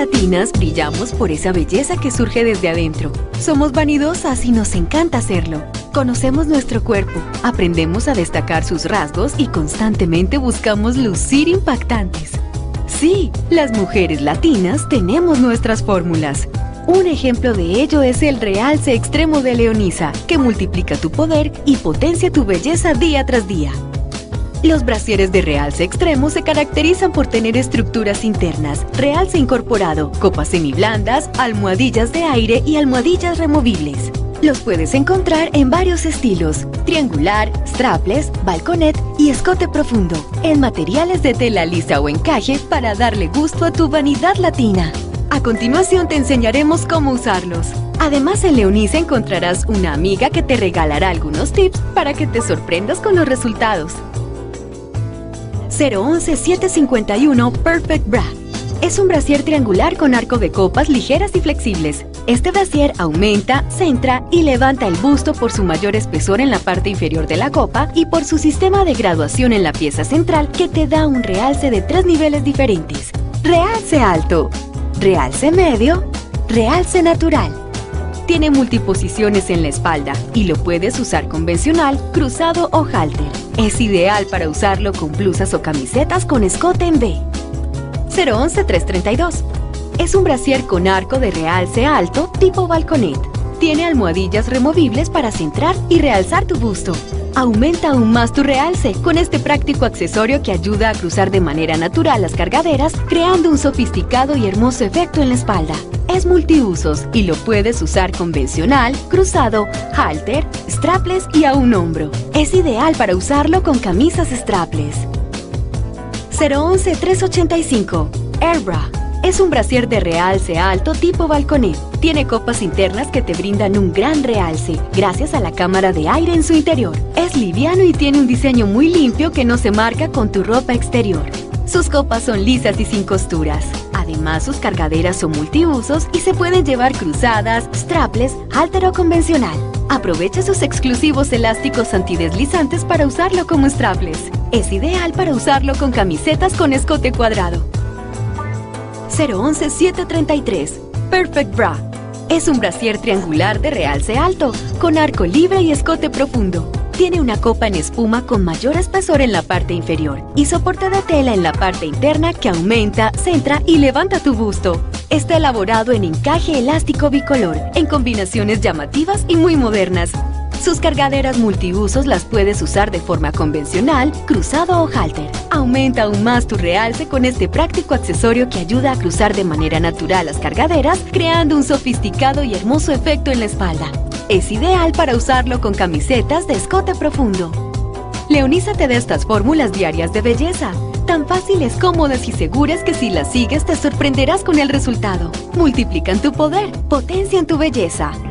latinas brillamos por esa belleza que surge desde adentro. Somos vanidosas y nos encanta hacerlo. Conocemos nuestro cuerpo, aprendemos a destacar sus rasgos y constantemente buscamos lucir impactantes. Sí, las mujeres latinas tenemos nuestras fórmulas. Un ejemplo de ello es el Realce Extremo de Leonisa, que multiplica tu poder y potencia tu belleza día tras día. Los brasieres de Realce Extremo se caracterizan por tener estructuras internas, realce incorporado, copas semiblandas, almohadillas de aire y almohadillas removibles. Los puedes encontrar en varios estilos: triangular, strapless, balconet y escote profundo, en materiales de tela lisa o encaje para darle gusto a tu vanidad latina. A continuación te enseñaremos cómo usarlos. Además, en Leonisa encontrarás una amiga que te regalará algunos tips para que te sorprendas con los resultados. 011-751 Perfect Bra. Es un brasier triangular con arco de copas ligeras y flexibles. Este brasier aumenta, centra y levanta el busto por su mayor espesor en la parte inferior de la copa y por su sistema de graduación en la pieza central que te da un realce de 3 niveles diferentes: realce alto, realce medio, realce natural. Tiene multiposiciones en la espalda y lo puedes usar convencional, cruzado o halter. Es ideal para usarlo con blusas o camisetas con escote en V. 011-332. Es un brasier con arco de realce alto tipo balconet. Tiene almohadillas removibles para centrar y realzar tu busto. Aumenta aún más tu realce con este práctico accesorio que ayuda a cruzar de manera natural las cargaderas, creando un sofisticado y hermoso efecto en la espalda. Es multiusos y lo puedes usar convencional, cruzado, halter, strapless y a un hombro. Es ideal para usarlo con camisas strapless. 011-385 Air Bra. Es un brasier de realce alto tipo balconet. Tiene copas internas que te brindan un gran realce, gracias a la cámara de aire en su interior. Es liviano y tiene un diseño muy limpio que no se marca con tu ropa exterior. Sus copas son lisas y sin costuras. Además, sus cargaderas son multiusos y se pueden llevar cruzadas, strapless, halter o convencional. Aprovecha sus exclusivos elásticos antideslizantes para usarlo como strapless. Es ideal para usarlo con camisetas con escote cuadrado. 011-733 Perfect Bra. Es un brasier triangular de realce alto, con arco libre y escote profundo. Tiene una copa en espuma con mayor espesor en la parte inferior y soporte de tela en la parte interna que aumenta, centra y levanta tu busto. Está elaborado en encaje elástico bicolor, en combinaciones llamativas y muy modernas. Sus cargaderas multiusos las puedes usar de forma convencional, cruzado o halter. Aumenta aún más tu realce con este práctico accesorio que ayuda a cruzar de manera natural las cargaderas, creando un sofisticado y hermoso efecto en la espalda. Es ideal para usarlo con camisetas de escote profundo. Leonisa te da estas fórmulas diarias de belleza, tan fáciles, cómodas y seguras que si las sigues te sorprenderás con el resultado. Multiplican tu poder, potencian tu belleza.